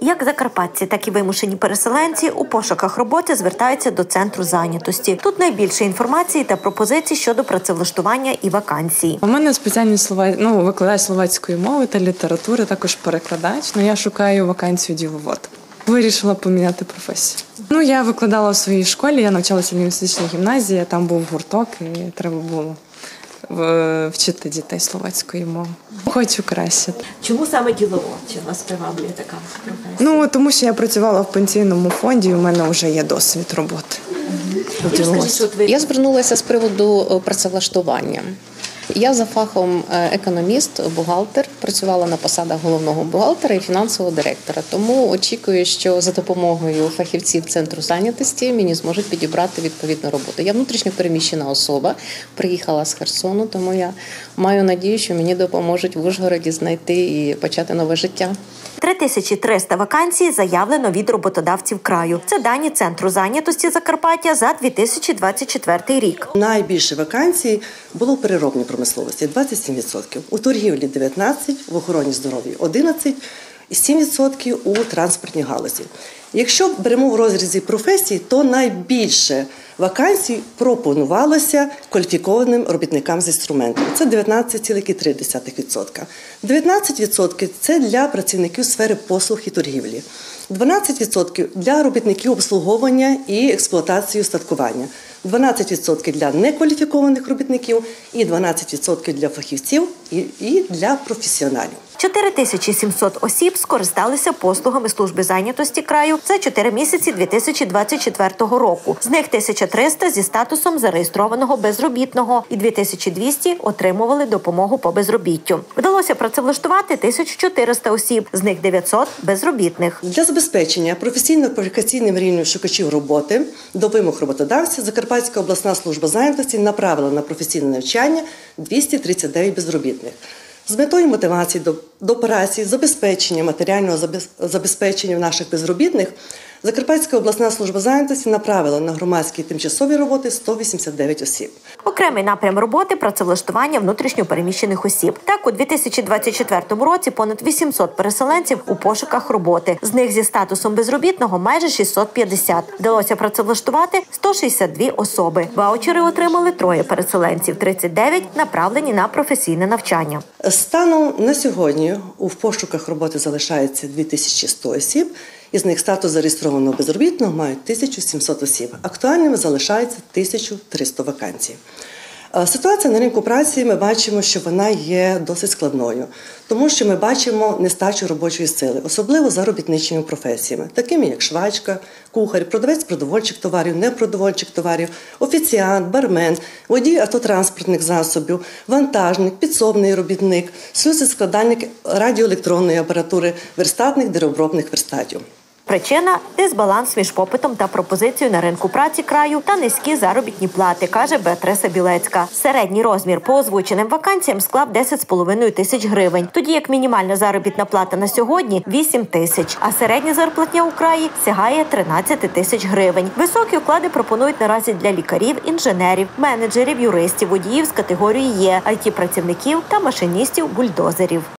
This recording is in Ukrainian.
Як закарпатці, так і вимушені переселенці у пошуках роботи звертаються до центру зайнятості. Тут найбільше інформації та пропозицій щодо працевлаштування і вакансій. У мене спеціальність викладач словацької мови та літератури, також перекладач. Я шукаю вакансію діловод. Вирішила поміняти професію. Я викладала в своїй школі, я навчалася в лінгвістичній гімназії, там був гурток і треба було вчити дітей словацької мови. Хочу краще. Чому саме діловод? Чи вас приваблює така професія? Тому що я працювала в пенсійному фонді, і у мене вже є досвід роботи. Я звернулася з приводу працевлаштування. Я за фахом економіст, бухгалтер, працювала на посадах головного бухгалтера і фінансового директора. Тому очікую, що за допомогою фахівців Центру зайнятості мені зможуть підібрати відповідну роботу. Я внутрішньо переміщена особа, приїхала з Херсону, тому я маю надію, що мені допоможуть в Ужгороді знайти і почати нове життя. 3300 вакансій заявлено від роботодавців краю. Це дані Центру зайнятості Закарпаття за 2024 рік. Найбільше вакансій було в переробній промисловості – 27%, у торгівлі – 19%, в охороні здоров'я – 11% і 7% у транспортній галузі. Якщо беремо в розрізі професій, то найбільше вакансій пропонувалося кваліфікованим робітникам з інструментом. Це 19,3%. 19% – це для працівників сфери послуг і торгівлі. 12% – для робітників обслуговування і експлуатації устаткування. 12% для некваліфікованих робітників і 12% для фахівців і для професіоналів. 4700 осіб скористалися послугами служби зайнятості краю за 4 місяці 2024 року. З них 1300 зі статусом зареєстрованого безробітного і 2200 отримували допомогу по безробіттю. Вдалося працевлаштувати 1400 осіб, з них 900 безробітних. Для забезпечення професійно-кваліфікаційним рівнем шукачів роботи до вимог роботодавця Закарпатська обласна служба зайнятості направила на професійне навчання 239 безробітних. З метою мотивації до праці, забезпечення матеріального забезпечення наших безробітних Закарпатська обласна служба зайнятості направила на громадські тимчасові роботи 189 осіб. Окремий напрям роботи – працевлаштування внутрішньо переміщених осіб. Так, у 2024 році понад 800 переселенців у пошуках роботи. З них зі статусом безробітного майже 650. Вдалося працевлаштувати 162 особи. Ваучери отримали 3 переселенців, 39 направлені на професійне навчання. Станом на сьогодні у пошуках роботи залишається 2100 осіб. Із них статус зареєстрованого безробітного мають 1700 осіб. Актуальними залишається 1300 вакансій. Ситуація на ринку праці, ми бачимо, що вона є досить складною, тому що ми бачимо нестачу робочої сили, особливо за робітничими професіями, такими як швачка, кухар, продавець продовольчих товарів, непродовольчих товарів, офіціант, бармен, водій автотранспортних засобів, вантажник, підсобний робітник, слюсар-складальник радіоелектронної апаратури, верстатник деревообробних верстатів. Причина – дисбаланс між попитом та пропозицією на ринку праці краю та низькі заробітні плати, каже Беатриса Білецька. Середній розмір по озвученим вакансіям склав 10,5 тисяч гривень, тоді як мінімальна заробітна плата на сьогодні – 8 тисяч, а середня зарплатня у краї сягає 13 тисяч гривень. Високі оклади пропонують наразі для лікарів, інженерів, менеджерів, юристів, водіїв з категорії Є, IT-працівників та машиністів бульдозерів.